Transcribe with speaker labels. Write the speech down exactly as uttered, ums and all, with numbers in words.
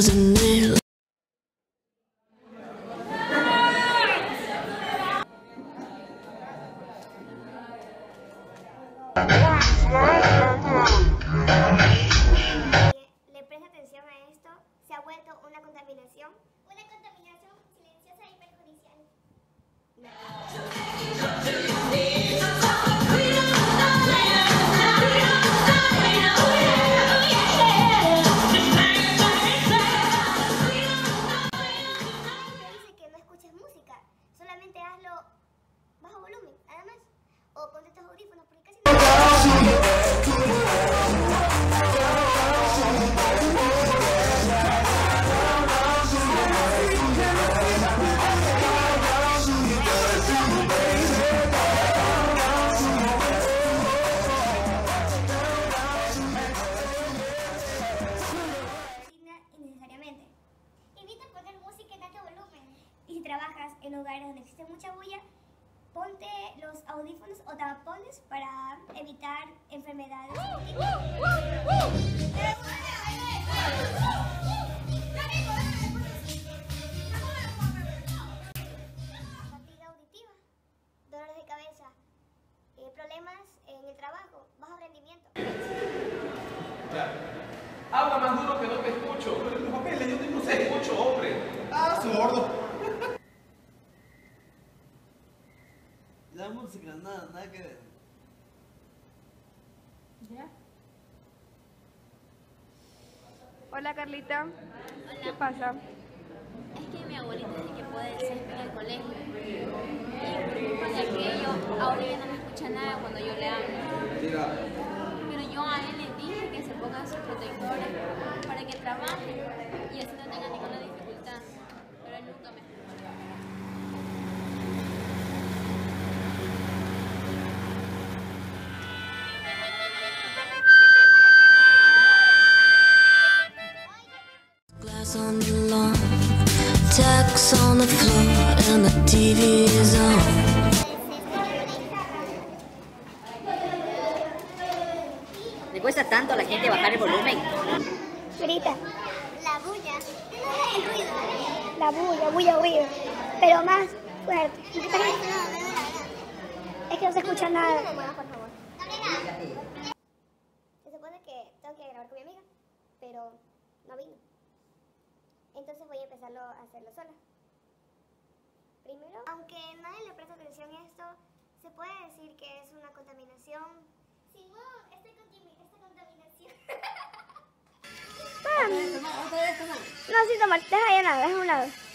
Speaker 1: isn't it?
Speaker 2: Le presta atención a esto, se ha vuelto una contaminación, una contaminación silenciosa y perjudicial. Dice que no escuches música, solamente hazlo bajo volumen, nada más, o ponte tus audífonos porque casi no. Innecesariamente. Evita poner música en alto volumen. Y si trabajas en lugares donde existe mucha bulla, ponte los audífonos o tapones para evitar enfermedades. Fatiga auditiva, dolores de cabeza, eh, problemas en el trabajo, bajo rendimiento.
Speaker 3: Ya. Habla más duro que no te escucho. Pero en los papeles yo no sé escucho, hombre. Ah, sordo.
Speaker 4: La música, nada, nada que ver.
Speaker 5: ¿Ya? Hola Carlita. Hola. ¿Qué pasa?
Speaker 6: Es que mi abuelita dice que puede ser en el colegio. Y por aquello, ahora ya no me escucha nada cuando yo le hablo.
Speaker 3: Mira.
Speaker 6: Pero yo a él le dije que se pongan sus protectores para que trabaje y así no tenga ninguna dificultad. Pero él nunca me escucha.
Speaker 1: Glass on the lawn, tacks on the floor, and the T V is on.
Speaker 7: ¿Le cuesta tanto a la gente bajar el volumen?
Speaker 2: Grita. La bulla. El ruido. La bulla, bulla, ruido. Pero más fuerte. Es que no se escucha nada. Se supone que tengo que grabar con mi amiga, pero no vino. Entonces voy a empezarlo a hacerlo sola. Primero, aunque nadie le presta atención a esto, se puede decir que es una contaminación. Simón, esta, esta contaminación. No, sí, toma, deja ya nada, deja a un lado.